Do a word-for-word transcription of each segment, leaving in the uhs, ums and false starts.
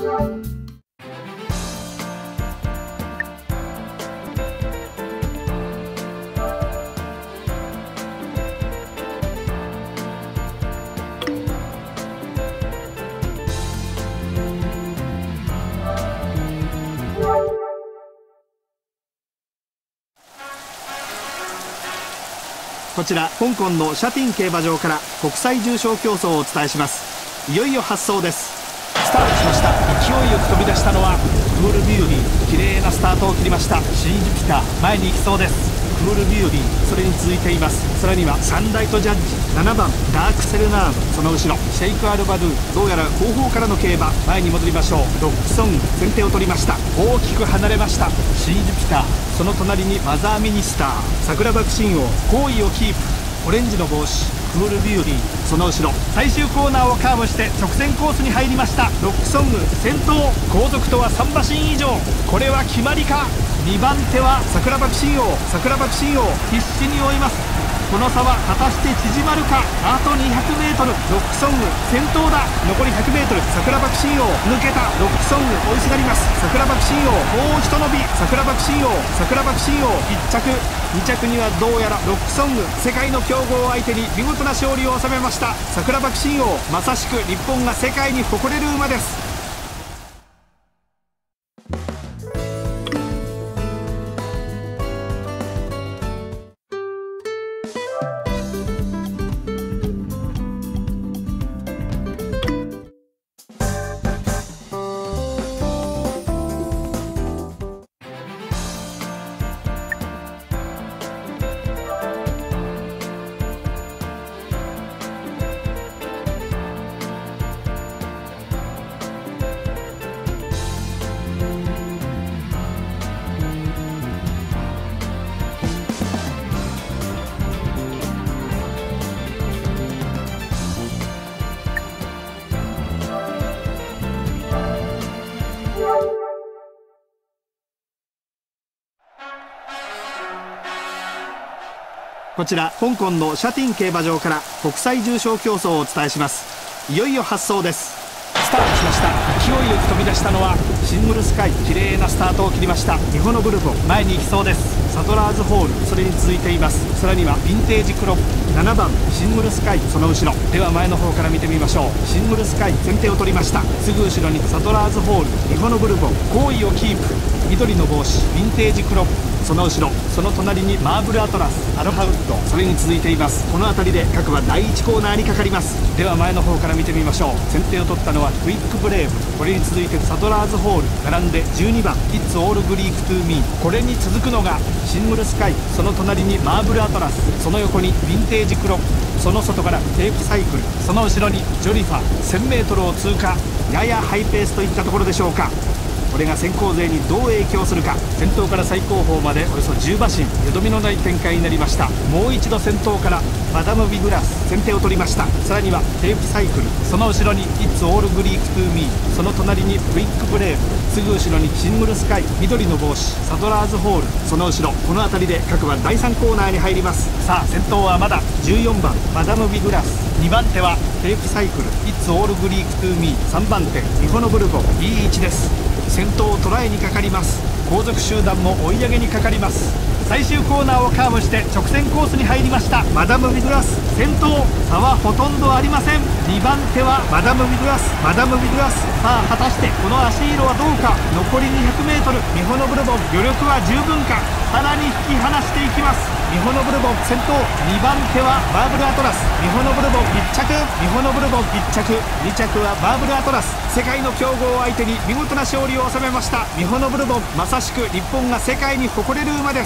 こちら香港のシャティン競馬場から国際重賞競争をお伝えします。いよいよ発走です。スタートしました。勢いよく飛び出したのはクールビューティー。綺麗なスタートを切りました。シージュピター前に行きそうです。クールビューティー、それに続いています。さらにはサンライトジャッジ、ななばんダークセレナード、その後ろシェイクアルバドゥ。どうやら後方からの競馬。前に戻りましょう。ロックソング先手を取りました。大きく離れました。シージュピター、その隣にマザーミニスター、桜爆心王好位をキープ。オレンジの帽子クールビューティー、その後ろ最終コーナーをカーブして直線コースに入りました。ロックソング先頭、後続とはさんばしん以上。これは決まりか。にばん手は桜爆心王、桜爆心王必死に追います。この差は果たして縮まるか。あと にひゃくメートル。ロックソング先頭だ。残り ひゃくメートル。桜爆心王抜けた。ロックソング追いすがります。桜爆心王もうひと伸び。桜爆心王、桜爆心王いっちゃく、にちゃくにはどうやらロックソング。世界の強豪を相手に見事な勝利を収めました。桜爆心王、まさしく日本が世界に誇れる馬です。こちら香港のシャティン競馬場から国際重賞競争をお伝えします。いよいよ発走です。スタートしました。勢いよく飛び出したのはシングルスカイ。綺麗なスタートを切りました。日本のブルボン前に行きそうです。サドラーズホール、それに続いています。さらにはヴィンテージクロップ、ななばんシングルスカイ、その後ろでは前の方から見てみましょう。シングルスカイ先手を取りました。すぐ後ろにサドラーズホール、日本のブルボン好位をキープ。緑の帽子ヴィンテージクロップ、その後ろその隣にマーブルアトラス、アロハウッド、それに続いています。この辺りで各馬だいいちコーナーにかかります。では前の方から見てみましょう。先手を取ったのはクイックブレイブ。これに続いてサドラーズホール並んでじゅうにばんイッツオールグリークトゥーミー。これに続くのがシングルスカイ、その隣にマーブルアトラス、その横にヴィンテージクロップ、その外からテープサイクル、その後ろにジョリファ。 せんメートルを通過。ややハイペースといったところでしょうか。これが先行勢にどう影響するか。先頭から最後方までおよそじゅうばしん、よどみのない展開になりました。もう一度先頭からマダム・ビグラス先手を取りました。さらにはテープサイクル、その後ろにイッツオールグリークトゥーミー、その隣にクイックブレーブ、すぐ後ろにシングルスカイ、緑の帽子サドラーズホール、その後ろこの辺りで各馬だいさんコーナーに入ります。さあ先頭はまだじゅうよんばんマダム・ビグラス、にばん手はテープサイクル、イッツオールグリークトゥーミー、さんばん手ニホノブルボン、いい位置です。先頭を捉えにかかります。後続集団も追い上げにかかります。最終コーナーをカーブして直線コースに入りました。マダム・ビグラス先頭、差はほとんどありません。にばん手はマダム・ビグラス、マダム・ビグラス。さあ果たしてこの足色はどうか。残り にひゃくメートル、ミホノブルボン余力は十分か。さらに引き離していきます。ミホノブルボン先頭、にばん手はバーブルアトラス、ミホノブルボンいっちゃく、ミホノブルボンいっちゃく、にちゃくはバーブルアトラス。世界の強豪を相手に見事な勝利を収めました。ミホノブルボン、まさしく日本が世界に誇れる馬です。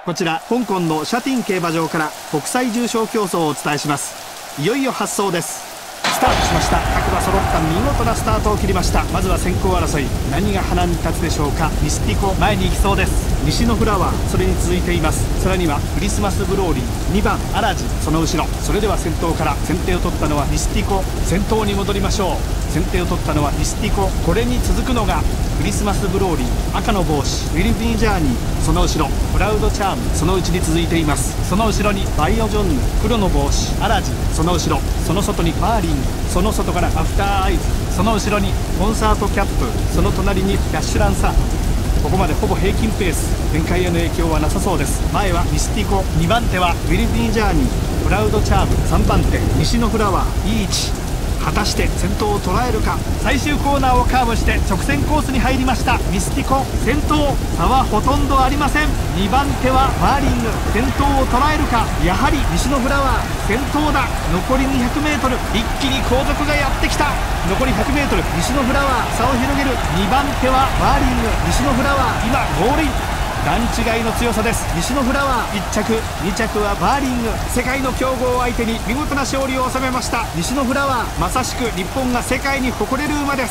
こちら香港のシャティン競馬場から国際重賞競争をお伝えします。いよいよ発走です。スタートしました。各馬揃った見事なスタートを切りました。まずは先行争い、何が花に立つでしょうか。ミスティコ前に行きそうです。西のフラワーそれに続いています。さらにはクリスマスグローリー、にばんアラジその後ろ。それでは先頭から先手を取ったのはミスティコ。先頭に戻りましょう。先手を取ったのはミスティコ。これに続くのがクリスマスグローリー、赤の帽子ウィルビージャーニー、その後ろクラウドチャームそのうちに続いています。その後ろにバイオジョンヌ、黒の帽子アラジその後ろ、その外にマーリング、その外からアフターアイズ、その後ろにコンサートキャップ、その隣にキャッシュランサー。ここまでほぼ平均ペース、展開への影響はなさそうです。前はミスティコ、にばん手はウィルビージャーニー、クラウドチャーム、さんばん手西のフラワー、いい位置。果たして先頭を捉えるか。最終コーナーをカーブして直線コースに入りました。ミスティコ先頭、差はほとんどありません。にばん手はマーリング、先頭を捉えるか。やはり西のフラワー先頭だ。残り にひゃくメートル、 一気に後続がやってきた。残り ひゃくメートル、 西のフラワー差を広げる。にばん手はマーリング、西のフラワー今ゴールイン。段違いの強さです。西のフラワーいっ着、に着はバーリング。世界の強豪を相手に見事な勝利を収めました。西のフラワー、まさしく日本が世界に誇れる馬です。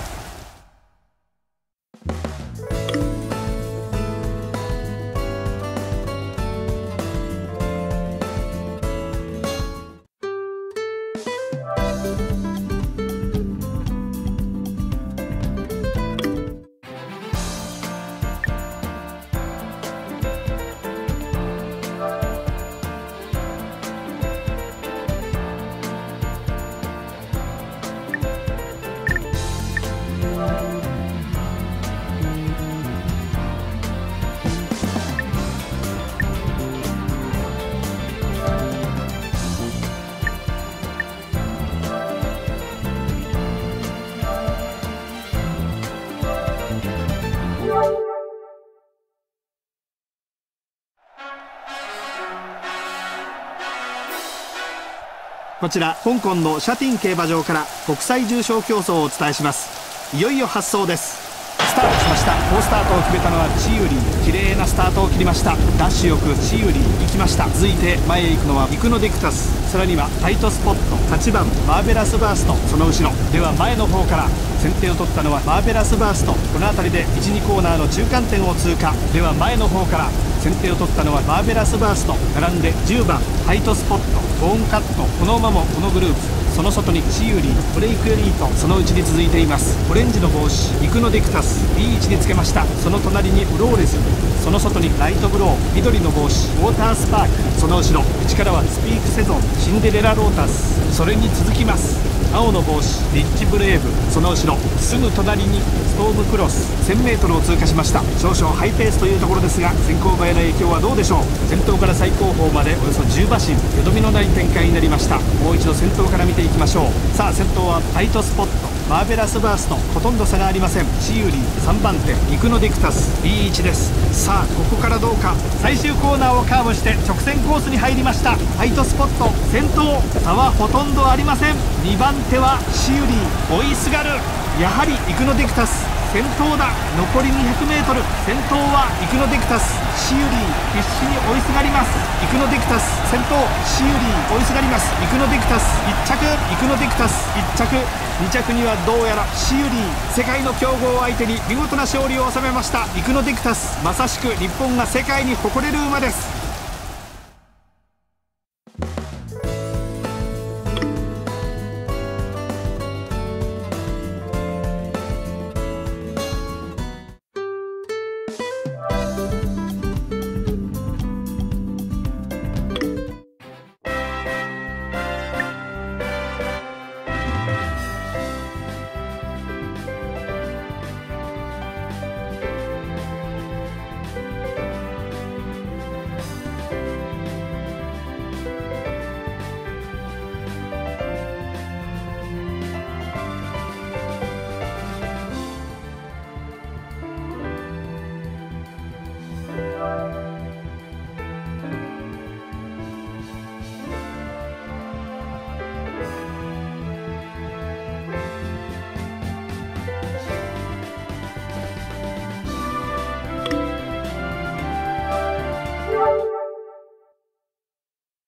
こちら香港のシャティン競馬場から国際重賞競争をお伝えします。いよいよ発走です。スタートしました。好スタートを決めたのはチユリー。綺麗なスタートを切りました。ダッシュよくチユリー行きました。続いて前へ行くのはイクノディクタス、さらにはタイトスポット、はちばんマーベラスバースト、その後ろでは前の方から先手を取ったのはマーベラスバースト。この辺りでいち、にコーナーの中間点を通過。では前の方から先手を取ったのはマーベラスバースト、並んでじゅうばんタイトスポット、ボーンカット。この馬もこのグループ。その外にチユリー、ブレイクエリート、そのうちに続いています。オレンジの帽子イクノディクタス、いい位置につけました。その隣にフローレス、その外にライトブロー、緑の帽子ウォータースパーク、その後ろ内からはスピークセゾン、シンデレラロータス、それに続きます青の帽子リッチブレーブ、その後ろすぐ隣にストームクロス、 せんメートル を通過しました。少々ハイペースというところですが先行馬への影響はどうでしょう。先頭から最後方までおよそじゅう馬身、よどみのない展開になりました。もう一度先頭から見ていきましょう。さあ先頭はタイトスポット、マーベラスバースト、ほとんど差がありません。チユリーさんばん手イクノディクタス、いい位置です。さあここからどうか。最終コーナーをカーブして直線コースに入りました。タイトスポット先頭、差はほとんどありません。にばん手はチユリー、追いすがる。やはりイクノディクタス先頭だ。残り にひゃくメートル、 先頭はイクノディクタス。チユリー必死に追いすがります。イクノディクタス先頭、チユリー追いすがります。イクノディクタスいっ着、イクノディクタスいっ着、に着にはどうやらチユリー。世界の強豪を相手に見事な勝利を収めました。イクノディクタス、まさしく日本が世界に誇れる馬です。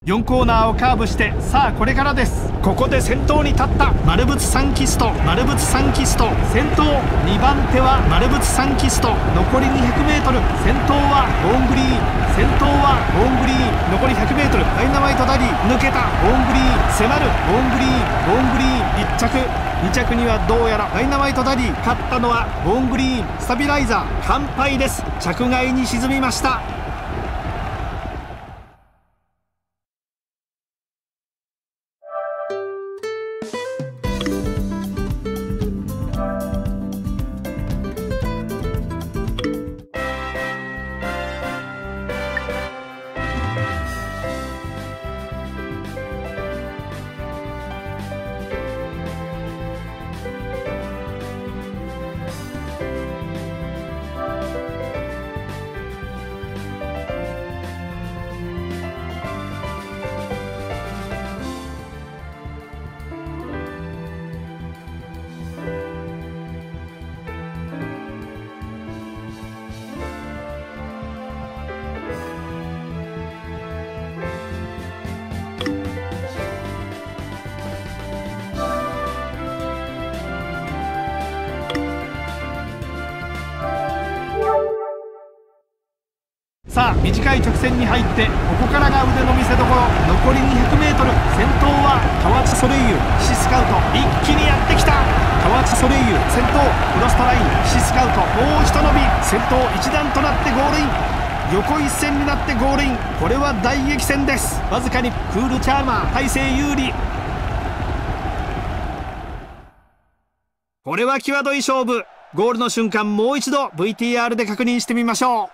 よんコーナーをカーブして、さあこれからです。ここで先頭に立った丸仏サンキスト、丸仏サンキスト先頭、にばんては丸仏サンキスト、残り にひゃくメートル、先頭はボーングリー、先頭はボーングリー、残り ひゃくメートル、ダイナマイトダディ抜けた、ボーングリー迫る、ボーングリー、ボーングリーいっちゃく、にちゃくにはどうやらダイナマイトダディ、勝ったのはボーングリーン、スタビライザー完敗です。着外に沈みました。さあ短い直線に入って、ここからが腕の見せ所。残り にひゃくメートル、先頭は河内ソレイユ、シスカウト一気にやってきた。河内ソレイユ先頭、クロストライン、シスカウトもうひと伸び、先頭一段となってゴールイン、横一線になってゴールイン。これは大激戦です。わずかにクールチャーマー大勢有利。これは際どい勝負。ゴールの瞬間、もう一度 ブイティーアール で確認してみましょう。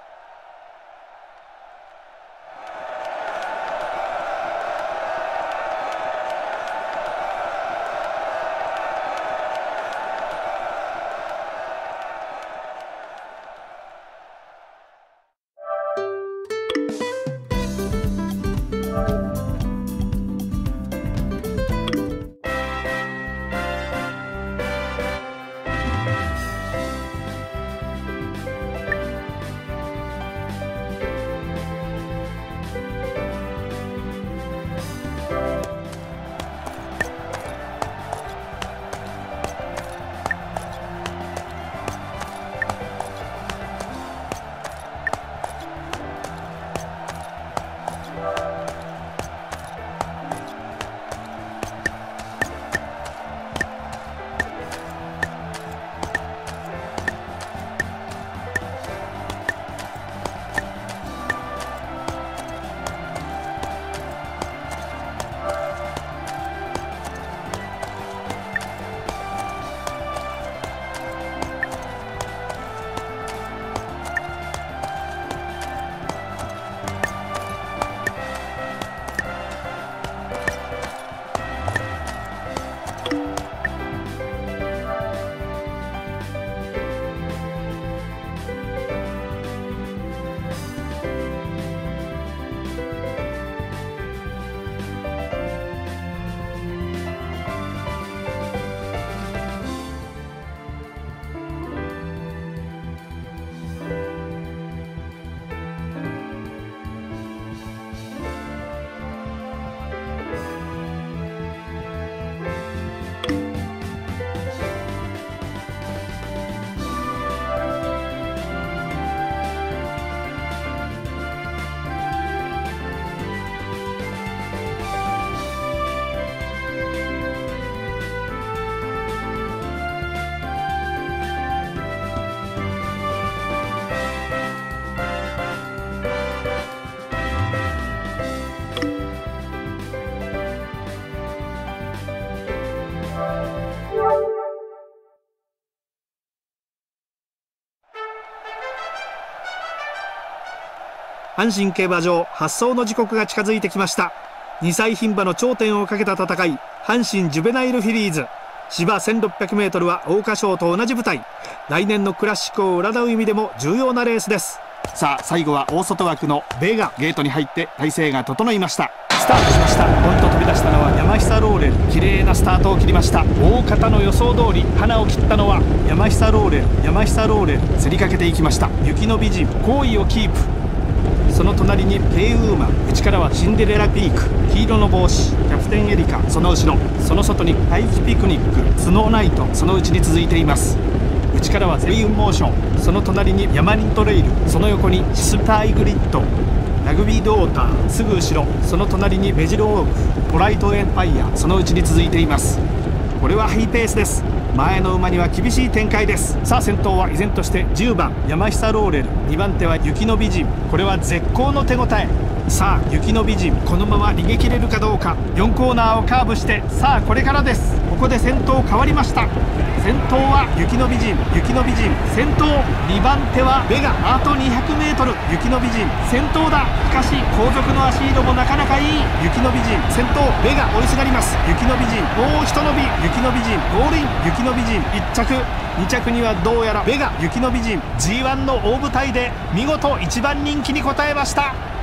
阪神競馬場発走の時刻が近づいてきました。にさい牝馬の頂点をかけた戦い、阪神ジュベナイルフィリーズ。芝 せんろっぴゃくメートル は桜花賞と同じ舞台。来年のクラシックを占う意味でも重要なレースです。さあ最後は大外枠のベガゲートに入って体勢が整いました。スタートしました。ポイント飛び出したのは山久ローレル。綺麗なスタートを切りました。大方の予想通り花を切ったのは山久ローレル。山久ローレル競りかけていきました。雪の美人好位をキープ。 その隣にペイウーマン、内からはシンデレラピーク、黄色の帽子キャプテンエリカ、その後ろ、その外に大気ピクニック、スノーナイト、その内に続いています。内からはゼイウンモーション、その隣にヤマリントレイル、その横にシスターイグリッド、ラグビードーター、すぐ後ろ、その隣にベジルオーク、ポライトエンパイア、その内に続いています。これはハイペースです。前の馬には厳しい展開です。さあ先頭は依然としてじゅうばん山久ローレル、にばん手は雪の美人、これは絶好の手応え。さあ雪の美人、このまま逃げ切れるかどうか。よんコーナーをカーブして、さあこれからです。ここで先頭変わりました。先頭は雪の美人、雪の美人先頭、にばん手はベガ、あと にひゃくメートル、雪の美人先頭だ。しかし後続の足色もなかなかいい。雪の美人先頭、ベガ追いすがります。雪の美人もうひと伸び、雪の美人ゴールイン、雪の美人いっ着、に着にはどうやらベガ、雪の美人 ジーワン の大舞台で見事いちばん人気に応えました。